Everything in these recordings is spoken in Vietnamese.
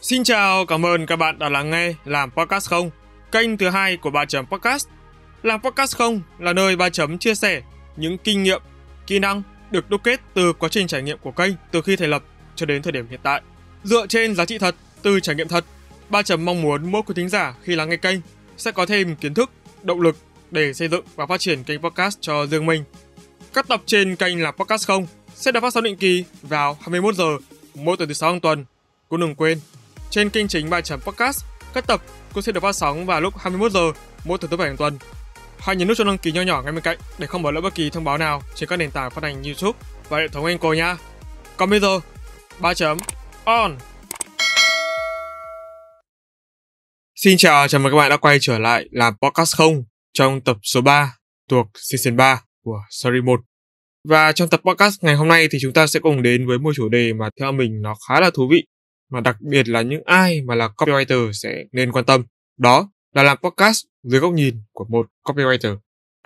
Xin chào, cảm ơn các bạn đã lắng nghe Làm Podcast Không, kênh thứ hai của 3 Podcast. Làm Podcast Không là nơi 3 chia sẻ những kinh nghiệm, kỹ năng được đúc kết từ quá trình trải nghiệm của kênh từ khi thành lập cho đến thời điểm hiện tại. Dựa trên giá trị thật từ trải nghiệm thật, 3 mong muốn mỗi quý thính giả khi lắng nghe kênh sẽ có thêm kiến thức, động lực để xây dựng và phát triển kênh podcast cho riêng mình. Các tập trên kênh Làm Podcast Không sẽ được phát sóng định kỳ vào 21 giờ mỗi tuần thứ 6 hàng tuần. Cũng đừng quên, trên kênh chính 3 Podcast, các tập cũng sẽ được phát sóng vào lúc 21 giờ mỗi tuần thứ 7 hàng tuần. Hãy nhấn nút cho đăng ký nhỏ ngay bên cạnh để không bỏ lỡ bất kỳ thông báo nào trên các nền tảng phát hành YouTube và hệ thống Anchor nha. Còn bây giờ, 3 on. Xin chào, chào mừng các bạn đã quay trở lại Làm Podcast Không trong tập số 3 thuộc Season 3 của Series 1. Và trong tập podcast ngày hôm nay thì chúng ta sẽ cùng đến với một chủ đề mà theo mình nó khá là thú vị, mà đặc biệt là những ai mà là copywriter sẽ nên quan tâm. Đó là làm podcast dưới góc nhìn của một copywriter.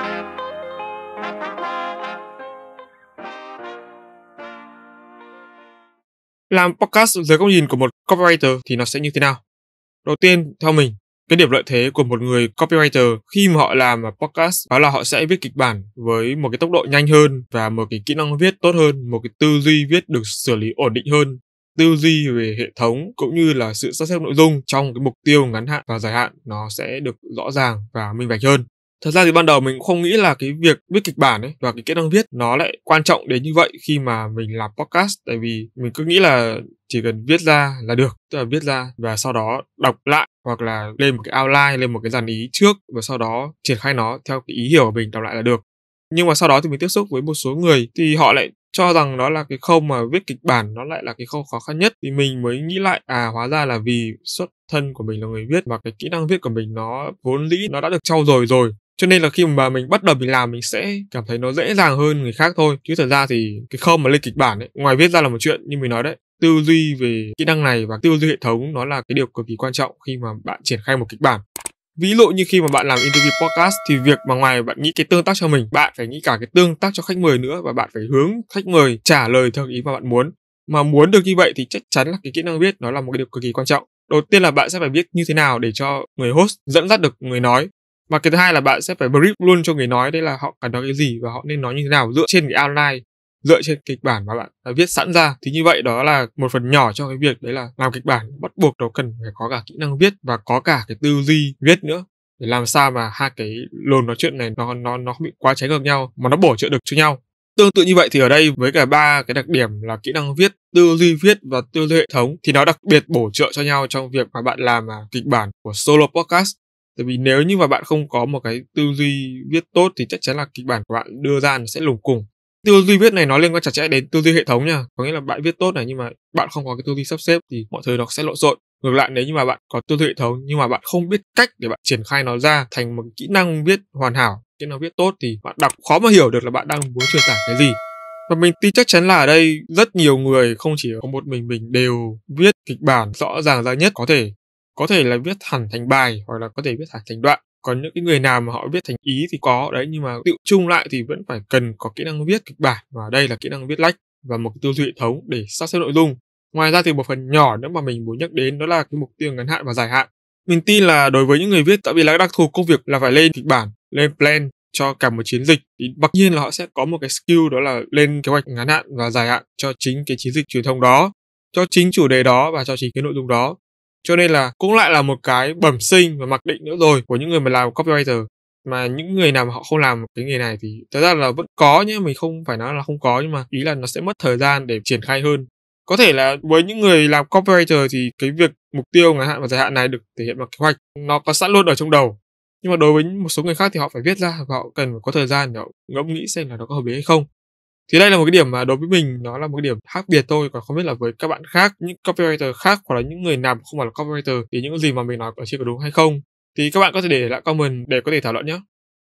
Làm podcast dưới góc nhìn của một copywriter thì nó sẽ như thế nào? Đầu tiên, theo mình, cái điểm lợi thế của một người copywriter khi mà họ làm podcast đó là họ sẽ viết kịch bản với một cái tốc độ nhanh hơn và một cái kỹ năng viết tốt hơn, một cái tư duy viết được xử lý ổn định hơn, tư duy về hệ thống cũng như là sự sắp xếp nội dung trong cái mục tiêu ngắn hạn và dài hạn nó sẽ được rõ ràng và minh bạch hơn. Thật ra thì ban đầu mình cũng không nghĩ là cái việc viết kịch bản ấy và cái kỹ năng viết nó lại quan trọng đến như vậy khi mà mình làm podcast, tại vì mình cứ nghĩ là chỉ cần viết ra là được, tức là viết ra và sau đó đọc lại hoặc là lên một cái outline, lên một cái dàn ý trước và sau đó triển khai nó theo cái ý hiểu của mình đọc lại là được. Nhưng mà sau đó thì mình tiếp xúc với một số người thì họ lại cho rằng đó là cái khâu mà viết kịch bản nó lại là cái khâu khó khăn nhất, thì mình mới nghĩ lại hóa ra là vì xuất thân của mình là người viết và cái kỹ năng viết của mình nó vốn dĩ nó đã được trau dồi rồi, cho nên là khi mà mình bắt đầu mình làm mình sẽ cảm thấy nó dễ dàng hơn người khác thôi. Chứ thật ra thì cái khâu mà lên kịch bản ấy, ngoài viết ra là một chuyện, như mình nói đấy, tư duy về kỹ năng này và tư duy hệ thống nó là cái điều cực kỳ quan trọng khi mà bạn triển khai một kịch bản. Ví dụ như khi mà bạn làm interview podcast thì việc mà ngoài bạn nghĩ cái tương tác cho mình, bạn phải nghĩ cả cái tương tác cho khách mời nữa, và bạn phải hướng khách mời trả lời theo ý mà bạn muốn. Mà muốn được như vậy thì chắc chắn là cái kỹ năng viết nó là một cái điều cực kỳ quan trọng. Đầu tiên là bạn sẽ phải biết như thế nào để cho người host dẫn dắt được người nói. Và cái thứ hai là bạn sẽ phải brief luôn cho người nói, đấy là họ cần nói cái gì và họ nên nói như thế nào dựa trên cái outline, dựa trên kịch bản mà bạn đã viết sẵn ra. Thì như vậy đó là một phần nhỏ cho cái việc đấy là làm kịch bản, bắt buộc nó cần phải có cả kỹ năng viết và có cả cái tư duy viết nữa, để làm sao mà hai cái luồng nói chuyện này nó không bị quá trái ngược nhau mà nó bổ trợ được cho nhau. Tương tự như vậy thì ở đây với cả ba cái đặc điểm là kỹ năng viết, tư duy viết và tư duy hệ thống thì nó đặc biệt bổ trợ cho nhau trong việc mà bạn làm kịch bản của solo podcast. Tại vì nếu như mà bạn không có một cái tư duy viết tốt thì chắc chắn là kịch bản của bạn đưa ra nó sẽ lủng củng. Tư duy viết này nó liên quan chặt chẽ đến tư duy hệ thống nha, có nghĩa là bạn viết tốt này nhưng mà bạn không có cái tư duy sắp xếp thì mọi thứ nó sẽ lộn xộn. Ngược lại, nếu như mà bạn có tư duy hệ thống nhưng mà bạn không biết cách để bạn triển khai nó ra thành một kỹ năng viết hoàn hảo, kỹ năng viết tốt thì bạn đọc khó mà hiểu được là bạn đang muốn truyền tải cái gì. Và mình tin chắc chắn là ở đây rất nhiều người, không chỉ có một mình đều viết kịch bản rõ ràng ra nhất có thể là viết hẳn thành bài hoặc là có thể viết hẳn thành đoạn. Còn những cái người nào mà họ viết thành ý thì có đấy, nhưng mà tự chung lại thì vẫn phải cần có kỹ năng viết kịch bản, và đây là kỹ năng viết lách và một cái tư duy hệ thống để sắp xếp nội dung. Ngoài ra thì một phần nhỏ nữa mà mình muốn nhắc đến đó là cái mục tiêu ngắn hạn và dài hạn. Mình tin là đối với những người viết, tại vì là đặc thù công việc là phải lên kịch bản, lên plan cho cả một chiến dịch, thì mặc nhiên là họ sẽ có một cái skill đó là lên kế hoạch ngắn hạn và dài hạn cho chính cái chiến dịch truyền thông đó, cho chính chủ đề đó và cho chính cái nội dung đó. Cho nên là cũng lại là một cái bẩm sinh và mặc định nữa rồi của những người mà làm copywriter. Mà những người nào mà họ không làm cái nghề này thì thật ra là vẫn có nhé, mình không phải nói là không có, nhưng mà ý là nó sẽ mất thời gian để triển khai hơn. Có thể là với những người làm copywriter thì cái việc mục tiêu ngắn hạn và dài hạn này được thể hiện bằng kế hoạch, nó có sẵn luôn ở trong đầu. Nhưng mà đối với một số người khác thì họ phải viết ra và họ cần phải có thời gian để họ ngẫm nghĩ xem là nó có hợp lý hay không. Thì đây là một cái điểm mà đối với mình nó là một cái điểm khác biệt thôi, còn không biết là với các bạn khác, những copywriter khác hoặc là những người nào không phải là copywriter thì những gì mà mình nói ở trên có đúng hay không, thì các bạn có thể để lại comment để có thể thảo luận nhé.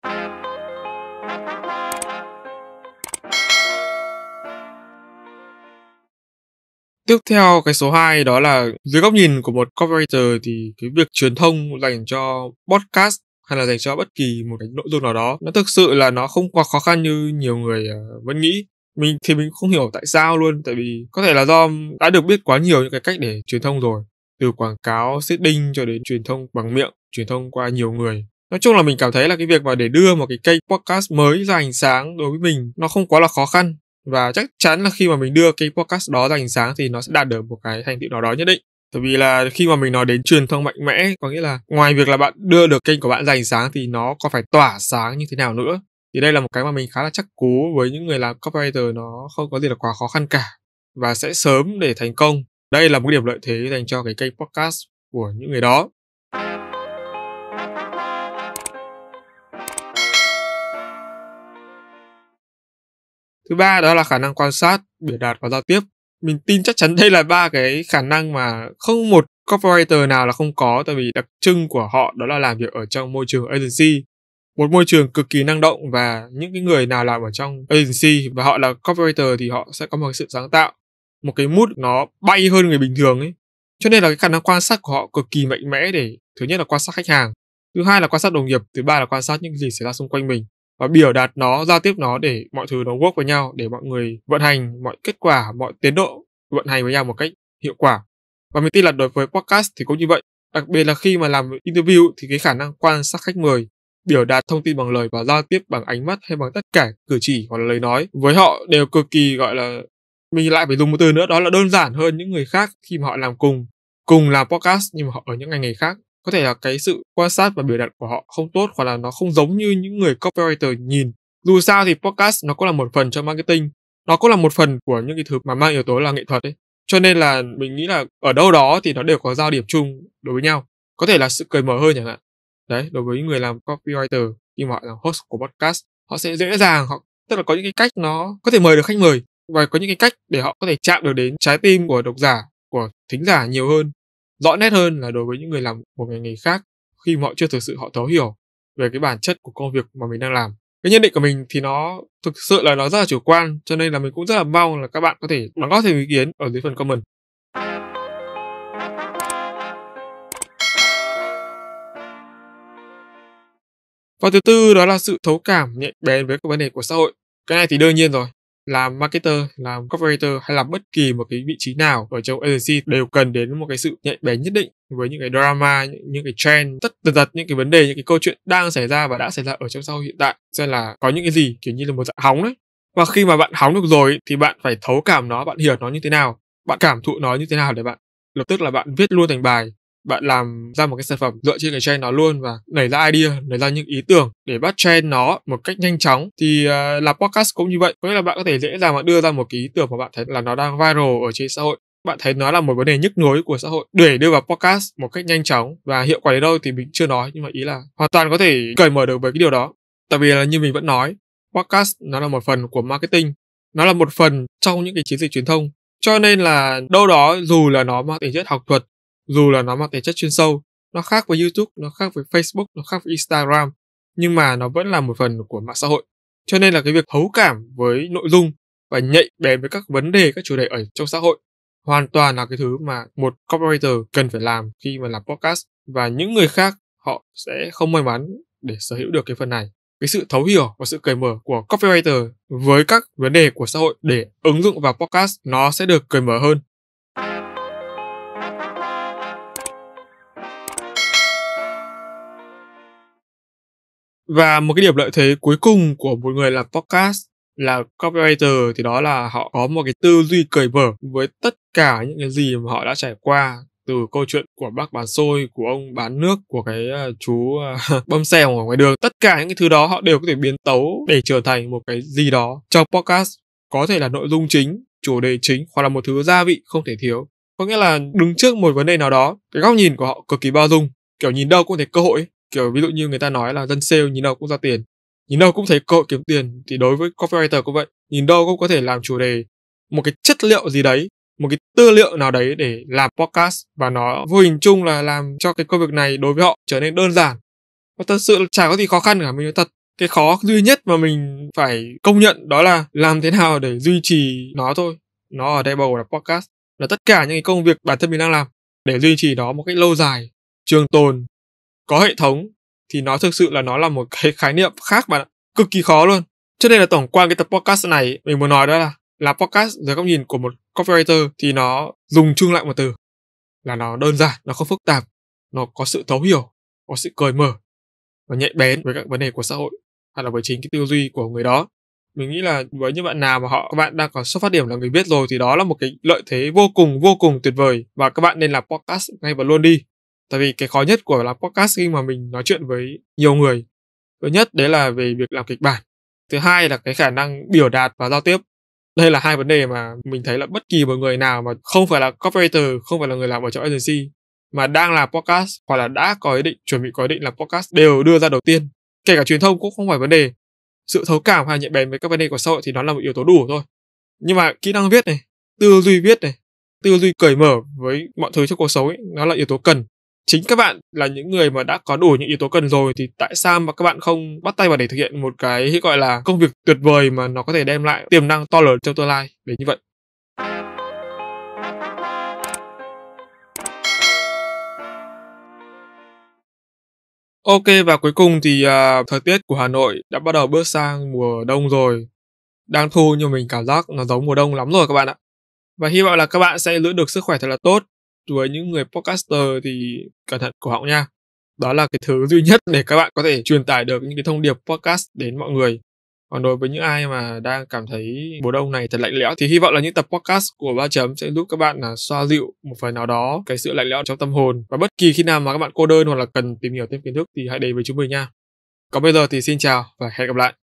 Tiếp theo cái số 2 đó là dưới góc nhìn của một copywriter thì cái việc truyền thông dành cho podcast hay là dành cho bất kỳ một cái nội dung nào đó, nó thực sự là nó không quá khó khăn như nhiều người vẫn nghĩ. Mình không hiểu tại sao luôn, tại vì có thể là do đã được biết quá nhiều những cái cách để truyền thông rồi. từ quảng cáo, seeding cho đến truyền thông bằng miệng, truyền thông qua nhiều người. Nói chung là mình cảm thấy là cái việc mà để đưa một cái kênh podcast mới ra ánh sáng đối với mình nó không quá là khó khăn. Và chắc chắn là khi mà mình đưa kênh podcast đó ra ánh sáng thì nó sẽ đạt được một cái thành tựu nào đó nhất định. Bởi vì là khi mà mình nói đến truyền thông mạnh mẽ, có nghĩa là ngoài việc là bạn đưa được kênh của bạn ra ánh sáng thì nó còn phải tỏa sáng như thế nào nữa. Thì đây là một cái mà mình khá là chắc cú với những người làm copywriter, nó không có gì là quá khó khăn cả và sẽ sớm để thành công. Đây là một điểm lợi thế dành cho cái kênh podcast của những người đó. Thứ ba đó là khả năng quan sát, biểu đạt và giao tiếp. Mình tin chắc chắn đây là ba cái khả năng mà không một copywriter nào là không có, tại vì đặc trưng của họ đó là làm việc ở trong môi trường agency. Một môi trường cực kỳ năng động, và những cái người nào làm ở trong agency và họ là copywriter thì họ sẽ có một cái sự sáng tạo, một cái mood nó bay hơn người bình thường ấy. Cho nên là cái khả năng quan sát của họ cực kỳ mạnh mẽ, để thứ nhất là quan sát khách hàng, thứ hai là quan sát đồng nghiệp, thứ ba là quan sát những gì xảy ra xung quanh mình và biểu đạt nó, giao tiếp nó để mọi thứ nó work với nhau, để mọi người vận hành mọi kết quả, mọi tiến độ vận hành với nhau một cách hiệu quả. Và mình tin là đối với podcast thì cũng như vậy. Đặc biệt là khi mà làm interview thì cái khả năng quan sát khách mời, biểu đạt thông tin bằng lời và giao tiếp bằng ánh mắt hay bằng tất cả cử chỉ hoặc là lời nói với họ đều cực kỳ, gọi là, mình lại phải dùng một từ nữa, đó là đơn giản hơn những người khác khi mà họ làm cùng làm podcast nhưng mà họ ở những ngành nghề khác. Có thể là cái sự quan sát và biểu đạt của họ không tốt, hoặc là nó không giống như những người copywriter nhìn. Dù sao thì podcast nó cũng là một phần cho marketing, nó cũng là một phần của những cái thứ mà mang yếu tố là nghệ thuật ấy. Cho nên là mình nghĩ là ở đâu đó thì nó đều có giao điểm chung đối với nhau. Có thể là sự cởi mở hơn chẳng hạn. Đấy, đối với những người làm copywriter, khi mà họ làm host của podcast, họ sẽ dễ dàng, tức là có những cái cách nó có thể mời được khách mời, và có những cái cách để họ có thể chạm được đến trái tim của độc giả, của thính giả nhiều hơn, rõ nét hơn là đối với những người làm một ngành nghề khác, khi mà họ chưa thực sự họ thấu hiểu về cái bản chất của công việc mà mình đang làm. Cái nhận định của mình thì nó thực sự là nó rất là chủ quan, cho nên là mình cũng rất là mong là các bạn có thể đóng góp thêm ý kiến ở dưới phần comment. Và thứ tư đó là sự thấu cảm, nhạy bén với các vấn đề của xã hội. Cái này thì đương nhiên rồi. Làm marketer, làm copywriter hay làm bất kỳ một cái vị trí nào ở trong agency đều cần đến một cái sự nhạy bén nhất định với những cái drama, những cái trend, tất tần tật những cái vấn đề, những cái câu chuyện đang xảy ra và đã xảy ra ở trong xã hội hiện tại. Xem là có những cái gì kiểu như là một dạng hóng đấy. Và khi mà bạn hóng được rồi thì bạn phải thấu cảm nó, bạn hiểu nó như thế nào, bạn cảm thụ nó như thế nào để bạn lập tức là bạn viết luôn thành bài. Bạn làm ra một cái sản phẩm dựa trên cái trend đó luôn và nảy ra idea, nảy ra những ý tưởng để bắt trend nó một cách nhanh chóng. Thì làm podcast cũng như vậy, có nghĩa là bạn có thể dễ dàng mà đưa ra một cái ý tưởng mà bạn thấy là nó đang viral ở trên xã hội, bạn thấy nó là một vấn đề nhức nhối của xã hội, để đưa vào podcast một cách nhanh chóng. Và hiệu quả đến đâu thì mình chưa nói, nhưng mà ý là hoàn toàn có thể cởi mở được với cái điều đó. Tại vì là như mình vẫn nói, podcast nó là một phần của marketing, nó là một phần trong những cái chiến dịch truyền thông. Cho nên là đâu đó dù là nó mang tính chất học thuật, dù là nó mang tính chất chuyên sâu, nó khác với YouTube, nó khác với Facebook, nó khác với Instagram, nhưng mà nó vẫn là một phần của mạng xã hội. Cho nên là cái việc thấu cảm với nội dung và nhạy bén với các vấn đề, các chủ đề ở trong xã hội hoàn toàn là cái thứ mà một copywriter cần phải làm khi mà làm podcast, và những người khác họ sẽ không may mắn để sở hữu được cái phần này. Cái sự thấu hiểu và sự cởi mở của copywriter với các vấn đề của xã hội để ứng dụng vào podcast nó sẽ được cởi mở hơn. Và một cái điểm lợi thế cuối cùng của một người làm podcast là copywriter thì đó là họ có một cái tư duy cởi mở với tất cả những cái gì mà họ đã trải qua, từ câu chuyện của bác bán xôi, của ông bán nước, của cái chú bơm xe ở ngoài đường, tất cả những cái thứ đó họ đều có thể biến tấu để trở thành một cái gì đó trong podcast, có thể là nội dung chính, chủ đề chính, hoặc là một thứ gia vị không thể thiếu. Có nghĩa là đứng trước một vấn đề nào đó, cái góc nhìn của họ cực kỳ bao dung, kiểu nhìn đâu cũng thấy cơ hội ấy. Kiểu ví dụ như người ta nói là dân sale nhìn đâu cũng ra tiền, nhìn đâu cũng thấy cơ hội kiếm tiền, thì đối với copywriter cũng vậy, nhìn đâu cũng có thể làm chủ đề, một cái chất liệu gì đấy, một cái tư liệu nào đấy để làm podcast, và nó vô hình chung là làm cho cái công việc này đối với họ trở nên đơn giản. Và thật sự là chả có gì khó khăn cả, mình nói thật. Cái khó duy nhất mà mình phải công nhận đó là làm thế nào để duy trì nó thôi. Nó ở đây bao gồm là podcast, là tất cả những cái công việc bản thân mình đang làm, để duy trì nó một cách lâu dài, trường tồn, có hệ thống, thì nó thực sự là nó là một cái khái niệm khác bạn ạ, cực kỳ khó luôn. Cho nên là tổng quan cái tập podcast này mình muốn nói đó là podcast dưới góc nhìn của một copywriter thì nó dùng chung lại một từ, là nó đơn giản, nó không phức tạp, nó có sự thấu hiểu, có sự cởi mở và nhạy bén với các vấn đề của xã hội hay là với chính cái tư duy của người đó. Mình nghĩ là với những bạn nào mà các bạn đang có xuất phát điểm là người viết rồi thì đó là một cái lợi thế vô cùng tuyệt vời và các bạn nên làm podcast ngay và luôn đi. Tại vì cái khó nhất của làm podcast khi mà mình nói chuyện với nhiều người, thứ nhất đấy là về việc làm kịch bản, thứ hai là cái khả năng biểu đạt và giao tiếp. Đây là hai vấn đề mà mình thấy là bất kỳ một người nào mà không phải là copywriter, không phải là người làm ở trong agency mà đang làm podcast hoặc là đã có ý định, chuẩn bị có ý định làm podcast đều đưa ra đầu tiên. Kể cả truyền thông cũng không phải vấn đề. Sự thấu cảm hay nhạy bén với các vấn đề của xã hội thì nó là một yếu tố đủ thôi. Nhưng mà kỹ năng viết này, tư duy viết này, tư duy cởi mở với mọi thứ trong cuộc sống ấy, nó là yếu tố cần. Chính các bạn là những người mà đã có đủ những yếu tố cần rồi thì tại sao mà các bạn không bắt tay vào để thực hiện một cái gọi là công việc tuyệt vời mà nó có thể đem lại tiềm năng to lớn trong tương lai để như vậy. Ok, và cuối cùng thì thời tiết của Hà Nội đã bắt đầu bước sang mùa đông rồi. Đang thu nhưng mình cảm giác nó giống mùa đông lắm rồi các bạn ạ. Và hy vọng là các bạn sẽ giữ được sức khỏe thật là tốt. Với những người podcaster thì cẩn thận cổ họng nha. Đó là cái thứ duy nhất để các bạn có thể truyền tải được những cái thông điệp podcast đến mọi người. Còn đối với những ai mà đang cảm thấy mùa đông này thật lạnh lẽo thì hy vọng là những tập podcast của Ba Chấm sẽ giúp các bạn là xoa dịu một phần nào đó cái sự lạnh lẽo trong tâm hồn. Và bất kỳ khi nào mà các bạn cô đơn hoặc là cần tìm hiểu thêm kiến thức thì hãy đến với chúng mình nha. Còn bây giờ thì xin chào và hẹn gặp lại.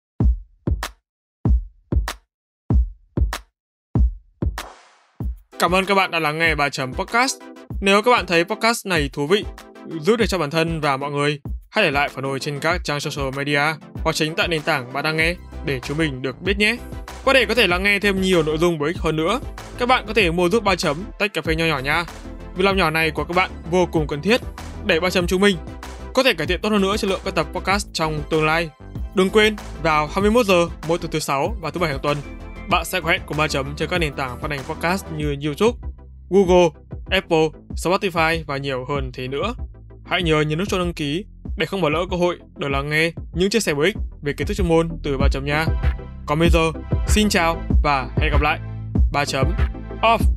Cảm ơn các bạn đã lắng nghe Ba Chấm Podcast. Nếu các bạn thấy podcast này thú vị, giúp được cho bản thân và mọi người, hãy để lại phản hồi trên các trang social media hoặc chính tại nền tảng bạn đang nghe để chúng mình được biết nhé. Để có thể lắng nghe thêm nhiều nội dung bổ ích hơn nữa, các bạn có thể mua giúp Ba Chấm tách cà phê nho nhỏ nha. Việc làm nhỏ này của các bạn vô cùng cần thiết để Ba Chấm chúng mình có thể cải thiện tốt hơn nữa chất lượng các tập podcast trong tương lai. Đừng quên, vào 21 giờ mỗi tuần thứ 6 và thứ 7 hàng tuần, bạn sẽ có hẹn cùng Ba Chấm trên các nền tảng phát hành podcast như YouTube, Google, Apple, Spotify và nhiều hơn thế nữa. Hãy nhớ nhấn nút chuông đăng ký để không bỏ lỡ cơ hội được lắng nghe những chia sẻ bổ ích về kiến thức chuyên môn từ Ba Chấm nha. Còn bây giờ, xin chào và hẹn gặp lại. Ba Chấm off.